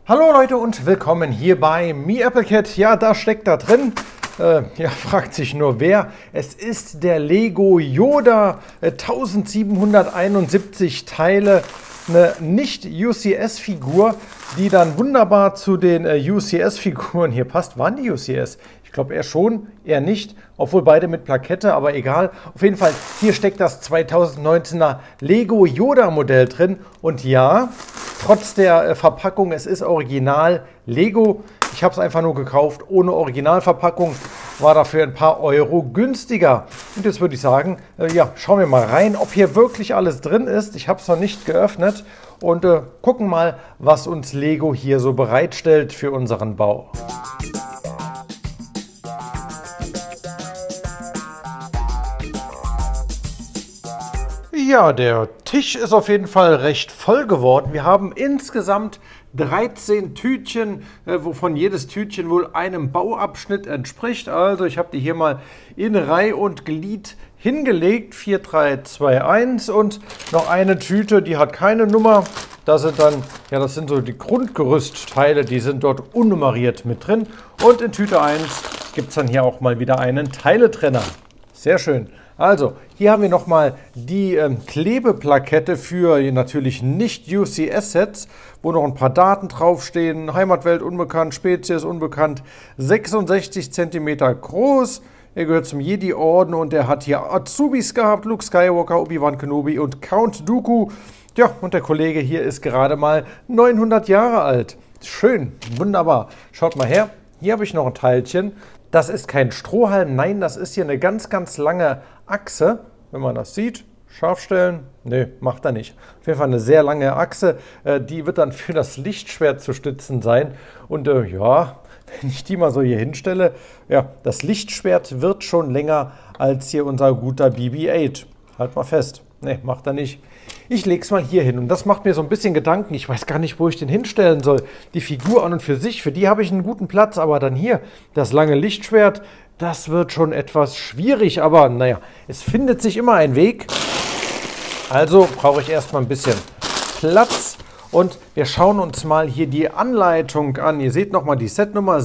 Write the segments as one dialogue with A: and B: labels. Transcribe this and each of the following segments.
A: Hallo Leute und willkommen hier bei MeAppleCat. Ja, da steckt da drin. Fragt sich nur wer. Es ist der Lego Yoda, 1771 Teile, eine Nicht-UCS-Figur, die dann wunderbar zu den UCS-Figuren hier passt. Waren die UCS? Ich glaube eher schon, eher nicht, obwohl beide mit Plakette, aber egal. Auf jeden Fall, hier steckt das 2019er Lego Yoda Modell drin. Und ja, trotz der Verpackung, es ist original Lego. Ich habe es einfach nur gekauft ohne Originalverpackung, war dafür ein paar Euro günstiger. Und jetzt würde ich sagen, schauen wir mal rein, ob hier wirklich alles drin ist. Ich habe es noch nicht geöffnet und gucken mal, was uns Lego hier so bereitstellt für unseren Bau. Ja, der Tisch ist auf jeden Fall recht voll geworden. Wir haben insgesamt 13 Tütchen, wovon jedes Tütchen wohl einem Bauabschnitt entspricht. Also ich habe die hier mal in Reihe und Glied hingelegt. 4, 3, 2, 1 und noch eine Tüte, die hat keine Nummer. Das sind dann, das sind so die Grundgerüstteile, die sind dort unnummeriert mit drin. Und in Tüte 1 gibt es dann hier auch mal wieder einen Teiletrenner. Sehr schön. Also, hier haben wir nochmal die Klebeplakette für natürlich nicht UCS-Sets, wo noch ein paar Daten draufstehen. Heimatwelt unbekannt, Spezies unbekannt, 66 cm groß. Er gehört zum Jedi-Orden und er hat hier Azubis gehabt, Luke Skywalker, Obi-Wan Kenobi und Count Dooku. Ja, und der Kollege hier ist gerade mal 900 Jahre alt. Schön, wunderbar. Schaut mal her, hier habe ich noch ein Teilchen. Das ist kein Strohhalm, nein, das ist hier eine ganz, ganz lange Achse. Wenn man das sieht, scharf stellen, nee, macht er nicht. Auf jeden Fall eine sehr lange Achse, die wird dann für das Lichtschwert zu stützen sein. Und wenn ich die mal so hier hinstelle, das Lichtschwert wird schon länger als hier unser guter BB-8. Halt mal fest. Nee, macht er nicht. Ich lege es mal hier hin und das macht mir so ein bisschen Gedanken. Ich weiß gar nicht, wo ich den hinstellen soll. Die Figur an und für sich, für die habe ich einen guten Platz, aber dann hier, das lange Lichtschwert, das wird schon etwas schwierig. Aber naja, es findet sich immer ein Weg. Also brauche ich erstmal ein bisschen Platz. Und wir schauen uns mal hier die Anleitung an. Ihr seht nochmal die Setnummer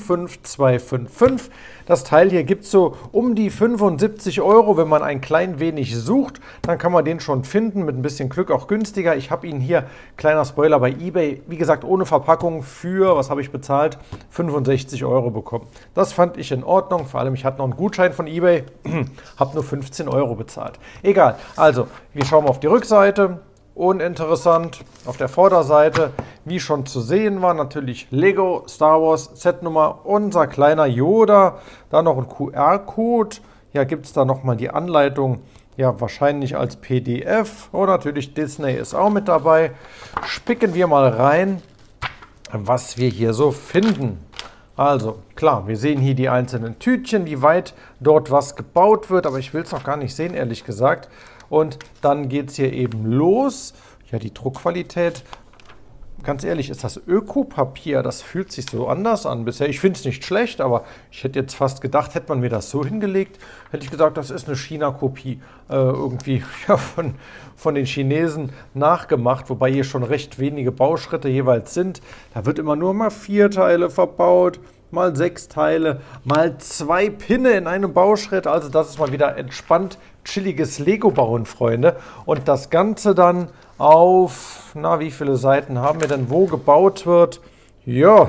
A: 75255. Das Teil hier gibt es so um die 75 €. Wenn man ein klein wenig sucht, dann kann man den schon finden. Mit ein bisschen Glück auch günstiger. Ich habe ihn hier, kleiner Spoiler, bei eBay, wie gesagt, ohne Verpackung für, was habe ich bezahlt? 65 € bekommen. Das fand ich in Ordnung. Vor allem, ich hatte noch einen Gutschein von eBay. Habe nur 15 € bezahlt. Egal. Also, wir schauen mal auf die Rückseite. Uninteressant. Auf der Vorderseite, wie schon zu sehen war, natürlich Lego, Star Wars, Setnummer, unser kleiner Yoda. Dann noch ein QR-Code. Ja, gibt es da nochmal die Anleitung. Ja, wahrscheinlich als PDF. Und natürlich Disney ist auch mit dabei. Spicken wir mal rein, was wir hier so finden. Also, klar, wir sehen hier die einzelnen Tütchen, wie weit dort was gebaut wird. Aber ich will es noch gar nicht sehen, ehrlich gesagt. Und dann geht es hier eben los. Ja, die Druckqualität, ganz ehrlich, ist das Ökopapier, das fühlt sich so anders an bisher. Ich finde es nicht schlecht, aber ich hätte jetzt fast gedacht, hätte man mir das so hingelegt, hätte ich gesagt, das ist eine China-Kopie irgendwie von den Chinesen nachgemacht, wobei hier schon recht wenige Bauschritte jeweils sind. Da wird immer nur mal 4 Teile verbaut, mal 6 Teile, mal 2 Pinne in einem Bauschritt. Also das ist mal wieder entspannt chilliges Lego-Bauen, Freunde. Und das Ganze dann auf, wie viele Seiten haben wir denn, wo gebaut wird? Ja,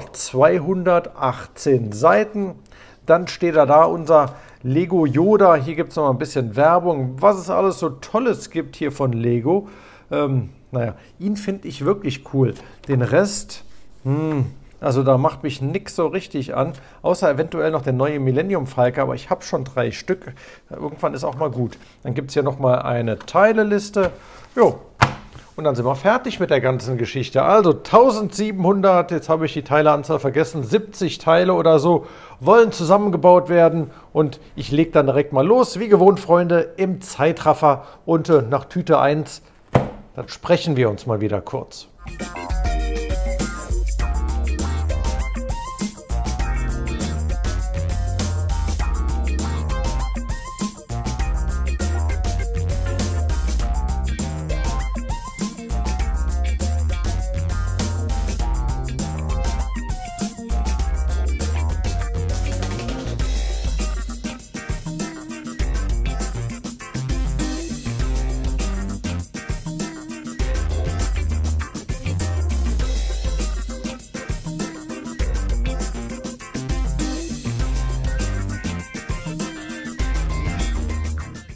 A: 218 Seiten. Dann steht da unser Lego Yoda. Hier gibt es noch mal ein bisschen Werbung, was es alles so Tolles gibt hier von Lego. Ihn finde ich wirklich cool. Den Rest, also da macht mich nichts so richtig an, außer eventuell noch der neue Millennium Falke, aber ich habe schon 3 Stück. Irgendwann ist auch mal gut. Dann gibt es hier nochmal eine Teileliste. Jo. Und dann sind wir fertig mit der ganzen Geschichte. Also 1700, jetzt habe ich die Teileanzahl vergessen, 70 Teile oder so wollen zusammengebaut werden. Und ich lege dann direkt mal los, wie gewohnt, Freunde, im Zeitraffer. Und nach Tüte 1, dann sprechen wir uns mal wieder kurz.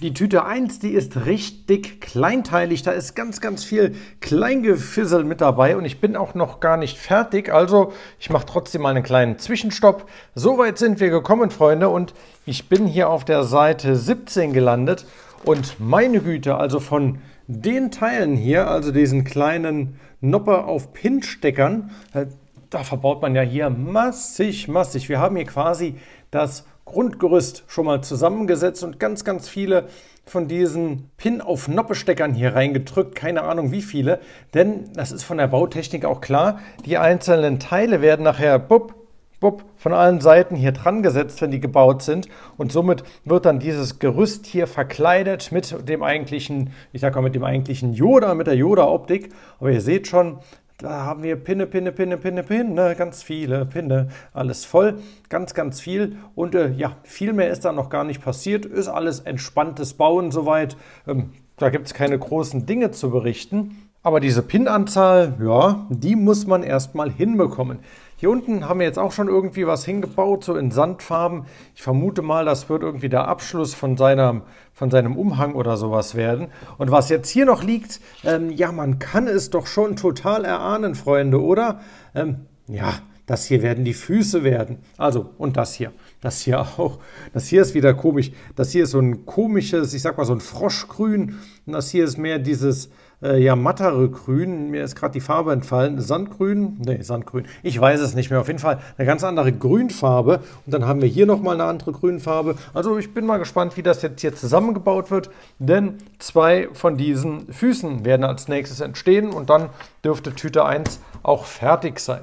A: die Tüte 1, die ist richtig kleinteilig. Da ist ganz, ganz viel Kleingefissel mit dabei und ich bin auch noch gar nicht fertig. Also ich mache trotzdem mal einen kleinen Zwischenstopp. Soweit sind wir gekommen, Freunde, und ich bin hier auf der Seite 17 gelandet. Und meine Güte, also von den Teilen hier, also diesen kleinen Noppe auf Pin-Steckern, da verbaut man ja hier massig. Wir haben hier quasi das Grundgerüst schon mal zusammengesetzt und ganz, ganz viele von diesen Pin-auf-Noppe-Steckern hier reingedrückt. Keine Ahnung wie viele, denn das ist von der Bautechnik auch klar. Die einzelnen Teile werden nachher von allen Seiten hier dran gesetzt, wenn die gebaut sind. Und somit wird dann dieses Gerüst hier verkleidet mit dem eigentlichen, ich sag mal mit dem eigentlichen Yoda, mit der Yoda-Optik. Aber ihr seht schon, da haben wir Pinne, ganz viele Pinne, alles voll, ganz, ganz viel. Und ja, viel mehr ist da noch gar nicht passiert, ist alles entspanntes Bauen soweit. Da gibt es keine großen Dinge zu berichten. Aber diese Pin-Anzahl, ja, die muss man erstmal hinbekommen. Hier unten haben wir jetzt auch schon irgendwie was hingebaut, so in Sandfarben. Ich vermute mal, das wird irgendwie der Abschluss von seinem Umhang oder sowas werden. Und was jetzt hier noch liegt, ja, man kann es doch schon total erahnen, Freunde, oder? Ja, das hier werden die Füße werden. Also, und das hier. Das hier auch. Das hier ist wieder komisch. Das hier ist so ein komisches, ich sag mal so ein Froschgrün. Und das hier ist mehr dieses ja, mattere Grün. Mir ist gerade die Farbe entfallen. Sandgrün? Nee, Sandgrün. Ich weiß es nicht mehr. Auf jeden Fall eine ganz andere Grünfarbe. Und dann haben wir hier nochmal eine andere Grünfarbe. Also ich bin mal gespannt, wie das jetzt hier zusammengebaut wird. Denn 2 von diesen Füßen werden als nächstes entstehen. Und dann dürfte Tüte 1 auch fertig sein.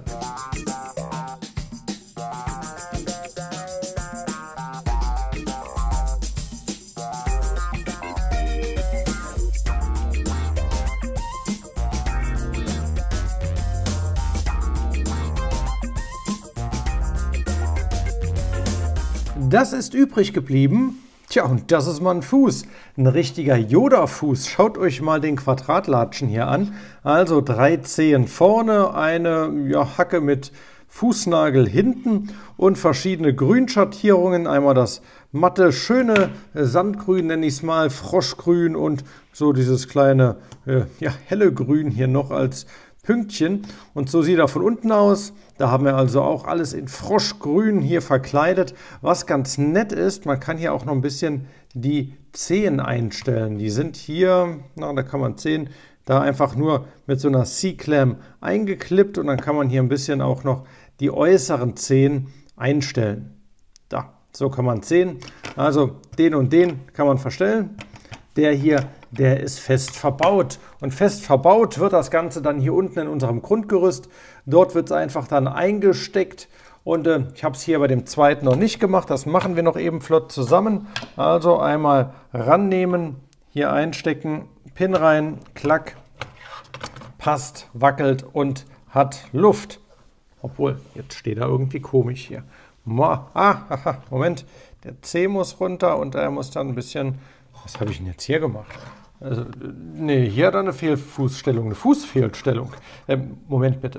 A: Das ist übrig geblieben. Tja, und das ist mal ein Fuß. Ein richtiger Yoda-Fuß. Schaut euch mal den Quadratlatschen hier an. Also 3 Zehen vorne, eine ja, Hacke mit Fußnagel hinten und verschiedene Grünschattierungen. Einmal das matte, schöne Sandgrün, nenne ich es mal, Froschgrün und so dieses kleine, ja, helle Grün hier noch als Pünktchen. Und so sieht er von unten aus. Da haben wir also auch alles in Froschgrün hier verkleidet. Was ganz nett ist, man kann hier auch noch ein bisschen die Zehen einstellen. Die sind hier, na, da kann man sehen, da einfach nur mit so einer C-Clam eingeklippt und dann kann man hier ein bisschen auch noch die äußeren Zehen einstellen. Da, so kann man sehen. Also den und den kann man verstellen. Der hier, der ist fest verbaut. Und fest verbaut wird das Ganze dann hier unten in unserem Grundgerüst. Dort wird es einfach dann eingesteckt. Und ich habe es hier bei dem zweiten noch nicht gemacht. Das machen wir noch eben flott zusammen. Also einmal rannehmen, hier einstecken, Pin rein, klack, passt, wackelt und hat Luft. Obwohl, jetzt steht er irgendwie komisch hier. Moment, der C muss runter und er muss dann ein bisschen... Was habe ich denn jetzt hier gemacht? Also, nee, hier hat er eine Fehlfußstellung, eine Fußfehlstellung. Moment bitte.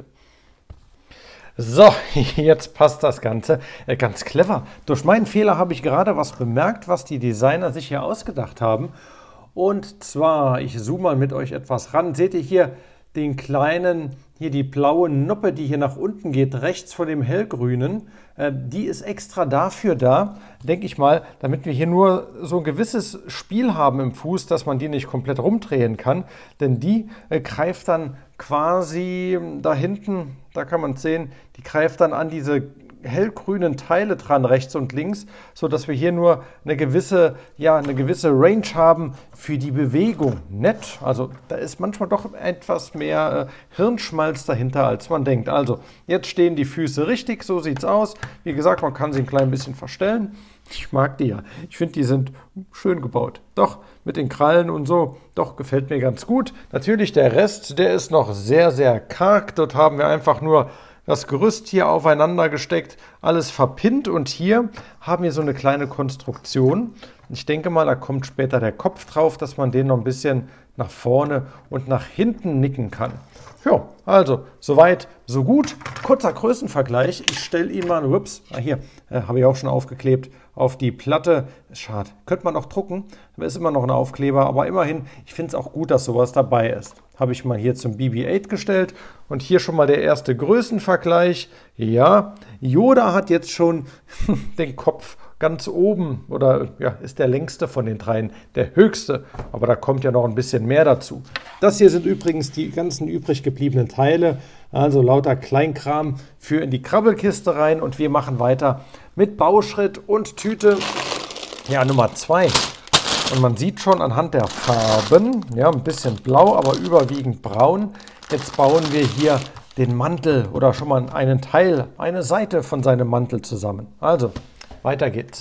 A: So, jetzt passt das Ganze. Ganz clever. Durch meinen Fehler habe ich gerade was bemerkt, was die Designer sich hier ausgedacht haben. Und zwar, ich zoome mal mit euch etwas ran. Seht ihr hier den kleinen, hier die blaue Noppe, die hier nach unten geht, rechts von dem hellgrünen. Die ist extra dafür da, denke ich mal, damit wir hier nur so ein gewisses Spiel haben im Fuß, dass man die nicht komplett rumdrehen kann. Denn die greift dann quasi da hinten, da kann man sehen, die greift dann an diese hellgrünen Teile dran, rechts und links, so dass wir hier nur eine gewisse Range haben für die Bewegung. Nett, also da ist manchmal doch etwas mehr Hirnschmalz dahinter, als man denkt. Also jetzt stehen die Füße richtig, so sieht es aus. Wie gesagt, man kann sie ein klein bisschen verstellen. Ich mag die ja. Ich finde, die sind schön gebaut. Doch, mit den Krallen und so, doch, gefällt mir ganz gut. Natürlich der Rest, der ist noch sehr, sehr karg. Dort haben wir einfach nur das Gerüst hier aufeinander gesteckt, alles verpinnt und hier haben wir so eine kleine Konstruktion. Ich denke mal, da kommt später der Kopf drauf, dass man den noch ein bisschen nach vorne und nach hinten nicken kann. Ja, also soweit, so gut. Kurzer Größenvergleich. Ich stelle ihn mal, ups, hier, habe ich auch schon aufgeklebt, auf die Platte. Schade, könnte man auch drucken, da ist immer noch ein Aufkleber, aber immerhin, ich finde es auch gut, dass sowas dabei ist. Habe ich mal hier zum BB-8 gestellt und hier schon mal der erste Größenvergleich. Ja, Yoda hat jetzt schon den Kopf ganz oben oder ja, ist der längste von den dreien, der höchste, aber da kommt ja noch ein bisschen mehr dazu. Das hier sind übrigens die ganzen übrig gebliebenen Teile, also lauter Kleinkram für in die Krabbelkiste rein und wir machen weiter mit Bauschritt und Tüte, ja, Nummer 2. Und man sieht schon anhand der Farben, ja, ein bisschen blau, aber überwiegend braun. Jetzt bauen wir hier den Mantel oder schon mal einen Teil, eine Seite von seinem Mantel zusammen. Also, weiter geht's.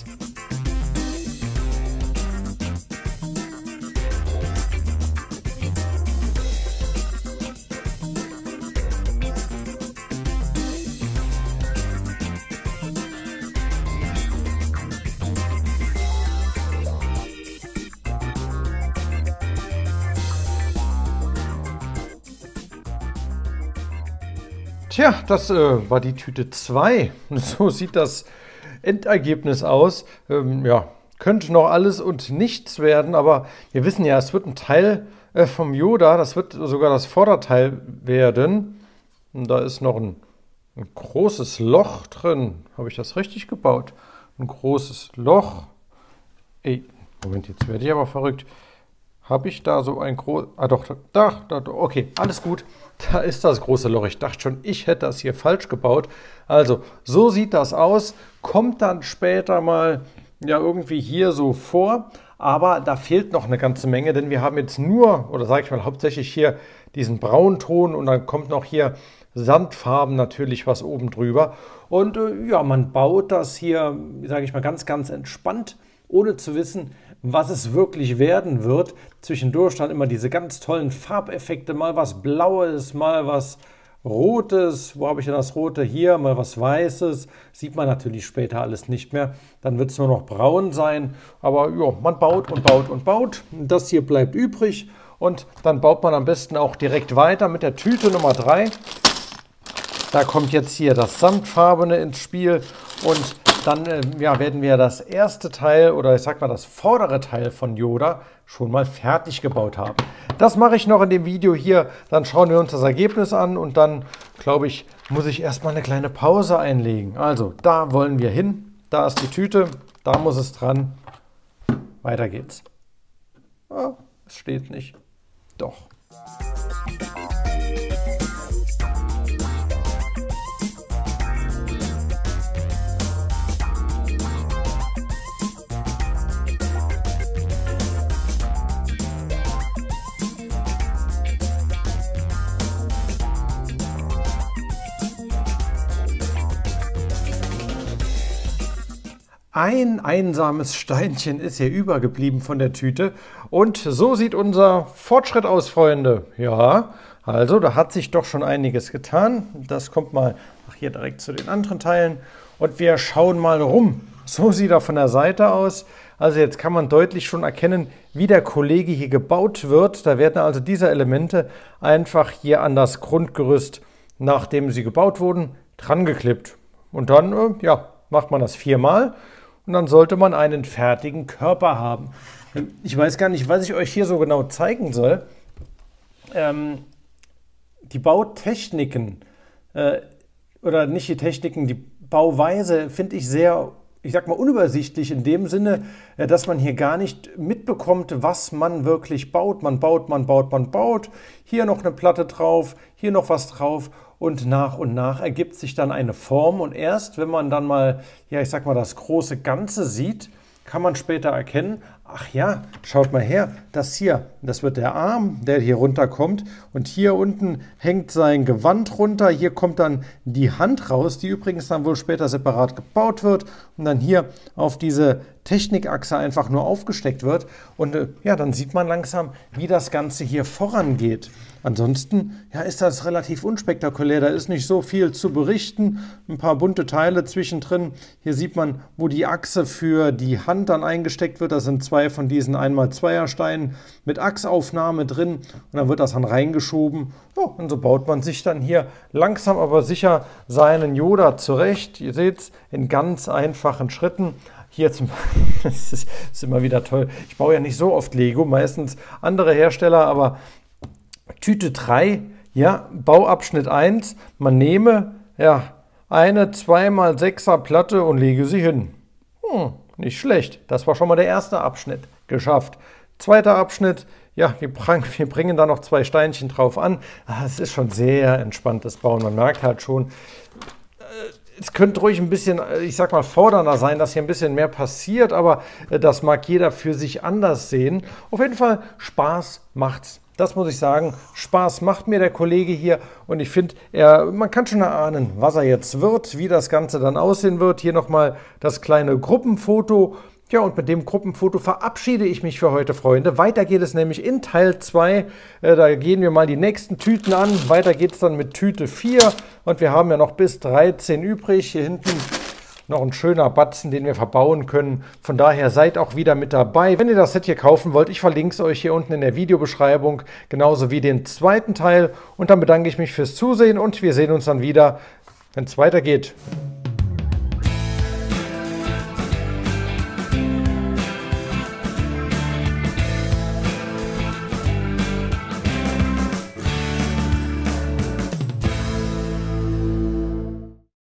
A: Tja, das war die Tüte 2. So sieht das Endergebnis aus. Ja, könnte noch alles und nichts werden, aber wir wissen ja, es wird ein Teil vom Yoda, das wird sogar das Vorderteil werden. Und da ist noch ein großes Loch drin. Habe ich das richtig gebaut? Ein großes Loch. Ey, Moment, jetzt werde ich aber verrückt. Habe ich da so ein großes... Ah doch, da, okay, alles gut. Da ist das große Loch. Ich dachte schon, ich hätte das hier falsch gebaut. Also, so sieht das aus. Kommt dann später mal ja irgendwie hier so vor. Aber da fehlt noch eine ganze Menge, denn wir haben jetzt nur, oder sage ich mal hauptsächlich hier diesen Braunton und dann kommt noch hier Sandfarben natürlich was oben drüber. Und ja, man baut das hier, sage ich mal, ganz, ganz entspannt, ohne zu wissen, was es wirklich werden wird. Zwischendurch dann immer diese ganz tollen Farbeffekte, mal was Blaues, mal was Rotes. Wo habe ich denn das Rote? Hier, mal was Weißes. Sieht man natürlich später alles nicht mehr. Dann wird es nur noch braun sein. Aber ja, man baut und baut und baut. Das hier bleibt übrig. Und dann baut man am besten auch direkt weiter mit der Tüte Nummer 3. Da kommt jetzt hier das Samtfarbene ins Spiel und dann ja, werden wir das erste Teil oder ich sag mal das vordere Teil von Yoda schon mal fertig gebaut haben. Das mache ich noch in dem Video hier, dann schauen wir uns das Ergebnis an und dann, glaube ich, muss ich erstmal eine kleine Pause einlegen. Also, da wollen wir hin, da ist die Tüte, da muss es dran. Weiter geht's. Oh, es steht nicht. Doch. Ein einsames Steinchen ist hier übergeblieben von der Tüte. Und so sieht unser Fortschritt aus, Freunde. Ja, also da hat sich doch schon einiges getan. Das kommt mal hier direkt zu den anderen Teilen. Und wir schauen mal rum. So sieht er von der Seite aus. Also jetzt kann man deutlich schon erkennen, wie der Kollege hier gebaut wird. Da werden also diese Elemente einfach hier an das Grundgerüst, nachdem sie gebaut wurden, dran geklippt. Und dann ja, macht man das 4-mal. Und dann sollte man einen fertigen Körper haben. Ich weiß gar nicht, was ich euch hier so genau zeigen soll. Die Bautechniken, oder nicht die Techniken, die Bauweise finde ich sehr, ich sag mal, unübersichtlich in dem Sinne, dass man hier gar nicht mitbekommt, was man wirklich baut. Man baut, man baut, man baut. Hier noch eine Platte drauf, hier noch was drauf. Und nach ergibt sich dann eine Form und erst, wenn man dann mal, ja, ich sag mal, das große Ganze sieht, kann man später erkennen, Ach ja, schaut mal her, das hier, das wird der Arm, der hier runterkommt und hier unten hängt sein Gewand runter, hier kommt dann die Hand raus, die übrigens dann wohl später separat gebaut wird und dann hier auf diese Technikachse einfach nur aufgesteckt wird und ja, dann sieht man langsam, wie das Ganze hier vorangeht. Ansonsten ja, ist das relativ unspektakulär, da ist nicht so viel zu berichten, ein paar bunte Teile zwischendrin. Hier sieht man, wo die Achse für die Hand dann eingesteckt wird, das sind zwei von diesen 1x2er Steinen mit Achsaufnahme drin und dann wird das dann reingeschoben. Ja, und so baut man sich dann hier langsam aber sicher seinen Yoda zurecht. Ihr seht es in ganz einfachen Schritten. Hier zum das ist immer wieder toll. Ich baue ja nicht so oft Lego, meistens andere Hersteller, aber Tüte 3, ja, Bauabschnitt 1, man nehme ja, eine 2x6er Platte und lege sie hin. Nicht schlecht, das war schon mal der erste Abschnitt, geschafft. Zweiter Abschnitt, ja, wir bringen da noch 2 Steinchen drauf an. Es ist schon sehr entspanntes Bauen, man merkt halt schon, es könnte ruhig ein bisschen, ich sag mal, fordernder sein, dass hier ein bisschen mehr passiert, aber das mag jeder für sich anders sehen. Auf jeden Fall, Spaß macht's. Das muss ich sagen, Spaß macht mir der Kollege hier und ich finde, man kann schon erahnen, was er jetzt wird, wie das Ganze dann aussehen wird. Hier nochmal das kleine Gruppenfoto. Ja, und mit dem Gruppenfoto verabschiede ich mich für heute, Freunde. Weiter geht es nämlich in Teil 2. Da gehen wir mal die nächsten Tüten an. Weiter geht es dann mit Tüte 4 und wir haben ja noch bis 13 übrig. Hier hinten noch ein schöner Batzen, den wir verbauen können. Von daher seid auch wieder mit dabei. Wenn ihr das Set hier kaufen wollt, ich verlinke es euch hier unten in der Videobeschreibung, genauso wie den zweiten Teil. Und dann bedanke ich mich fürs Zusehen und wir sehen uns dann wieder, wenn es weitergeht.